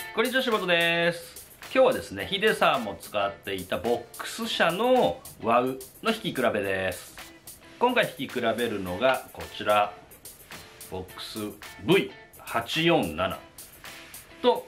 こんにちは、柴田です。今日はですね、ヒデさんも使っていたボックス社のワウの引き比べです。今回引き比べるのがこちら、ボックス V847 と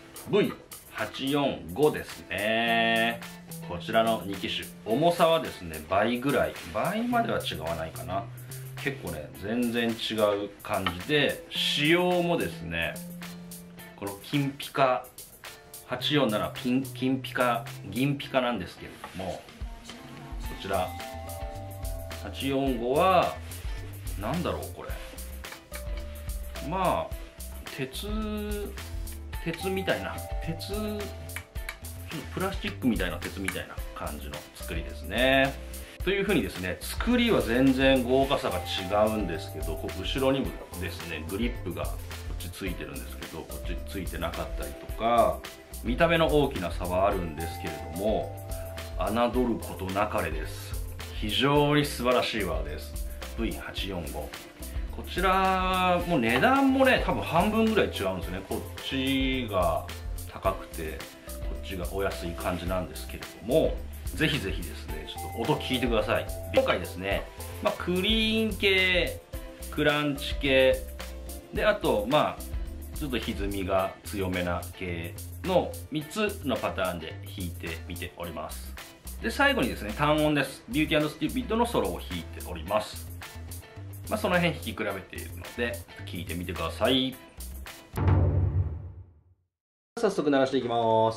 V845 ですね。こちらの2機種、重さはですね、倍ぐらい、倍までは違わないかな。結構ね、全然違う感じで、仕様もですね、この金ピカ847金ピカ銀ピカなんですけれども、こちら845はなんだろう、これまあ鉄みたいな、ちょっとプラスチックみたいな鉄みたいな感じの作りですね。というふうにですね、作りは全然豪華さが違うんですけど、後ろにもですねグリップがこっちついてるんですけど、こっちついてなかったりとか、見た目の大きな差はあるんですけれども、侮ることなかれです。非常に素晴らしいワウです。 V845、 こちらも値段もね多分半分ぐらい違うんですよね。こっちが高くてこっちがお安い感じなんですけれども、ぜひぜひですね、ちょっと音聞いてください。今回ですね、クリーン系、クランチ系で、あとちょっと歪みが強めな系の3つのパターンで弾いてみております。で最後にですね、単音です。ビューティー&ステューピッドのソロを弾いております。その辺弾き比べているので聞いてみてください。早速鳴らしていきます。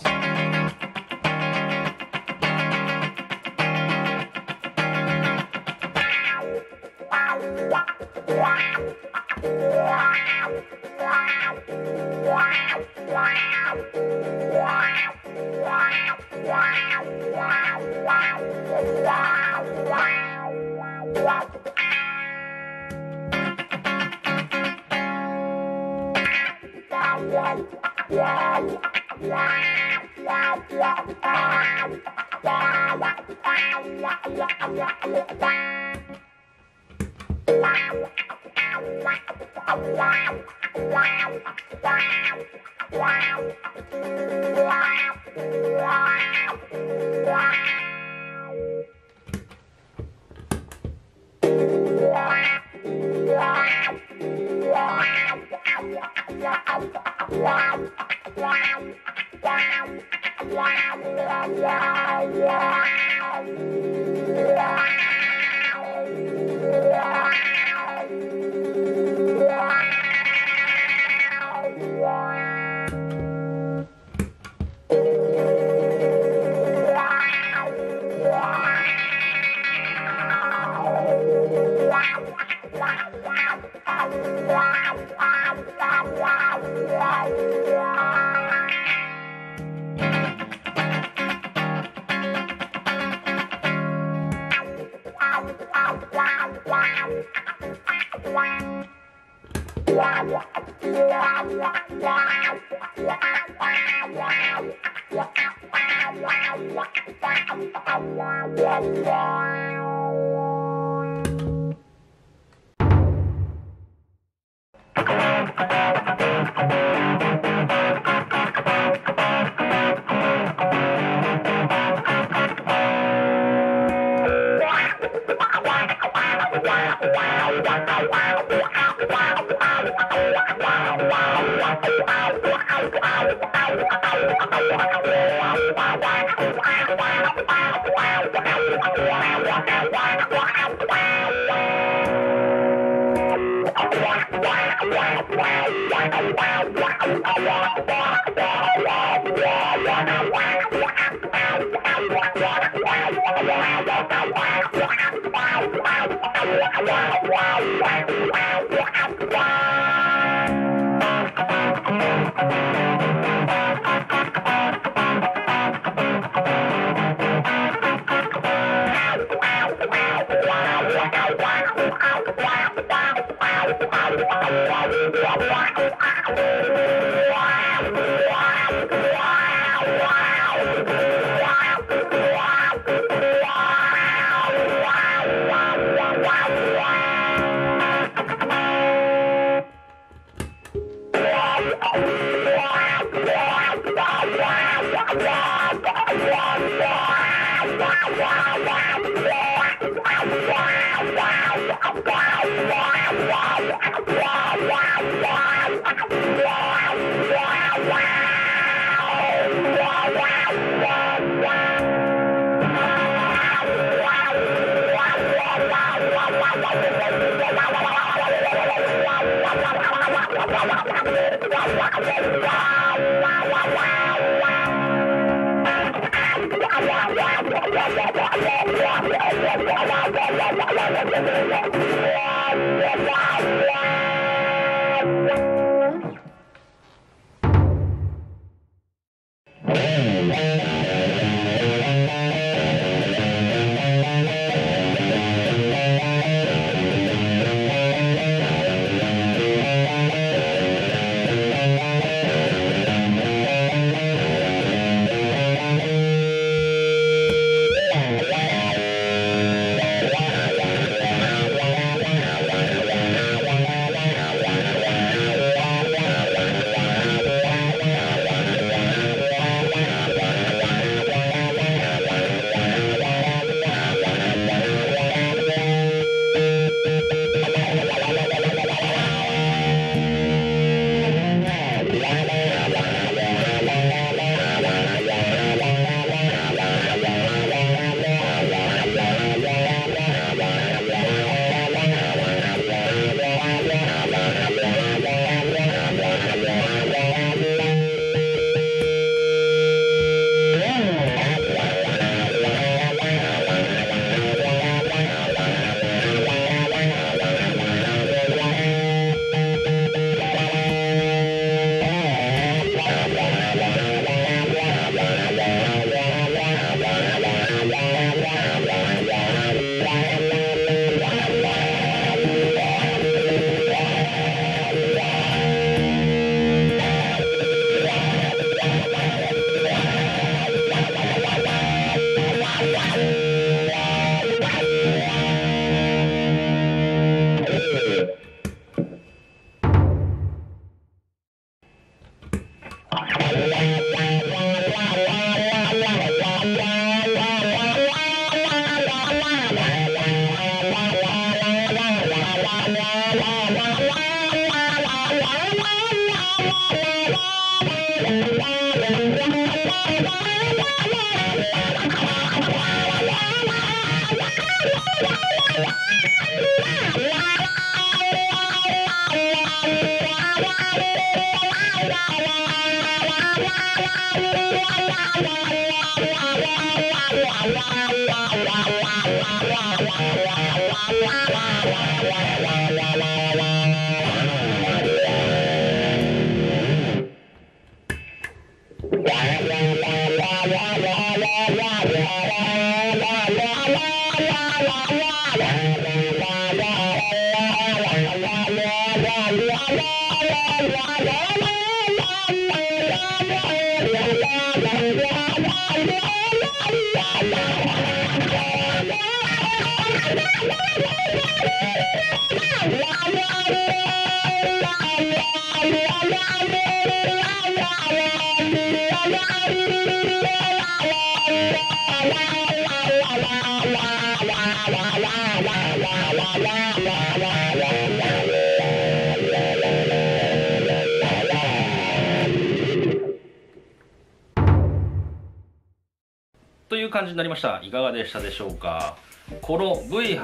という感じになりました。いかがでしたでしょうか。この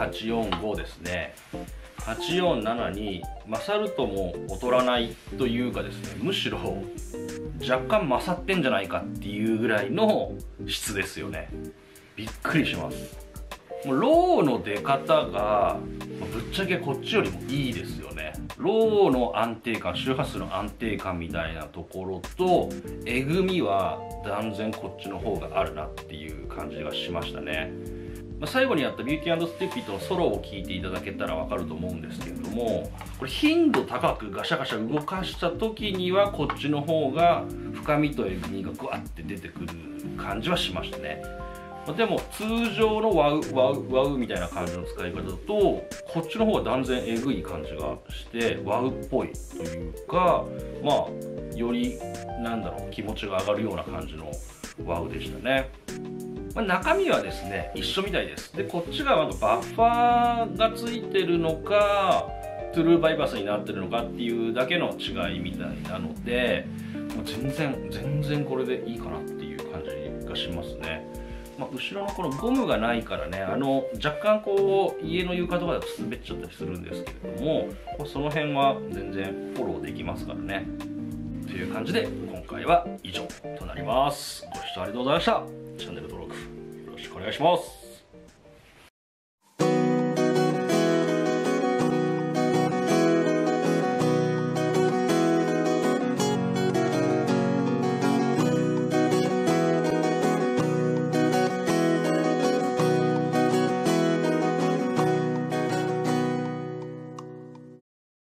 V845 ですね、847に勝るとも劣らないというかですね、むしろ若干勝ってんじゃないかっていうぐらいの質ですよね。びっくりします。もうローの出方がぶっちゃけこっちよりもいいですよね。ローの安定感、周波数の安定感みたいなところとえぐみは断然こっちの方があるなっていう感じがしましたね。最後にやったビューティー&ステュピッドのソロを聴いていただけたら分かると思うんですけれども、これ頻度高くガシャガシャ動かした時にはこっちの方が深みとえぐみがグワッて出てくる感じはしましたね。でも通常のワウワウワウみたいな感じの使い方だとこっちの方が断然えぐい感じがしてワウっぽいというか、より気持ちが上がるような感じのワウでしたね。 中身はですね一緒みたいです。でこっちがバッファーがついてるのかトゥルーバイパスになってるのかっていうだけの違いみたいなので、もう全然これでいいかなっていう感じがしますね。後ろのこのゴムがないからね、若干こう家の床とかだと滑っちゃったりするんですけれども、その辺は全然フォローできますからね。という感じで今回は以上となります。ご視聴ありがとうございました。チャンネル登録よろしくお願いします。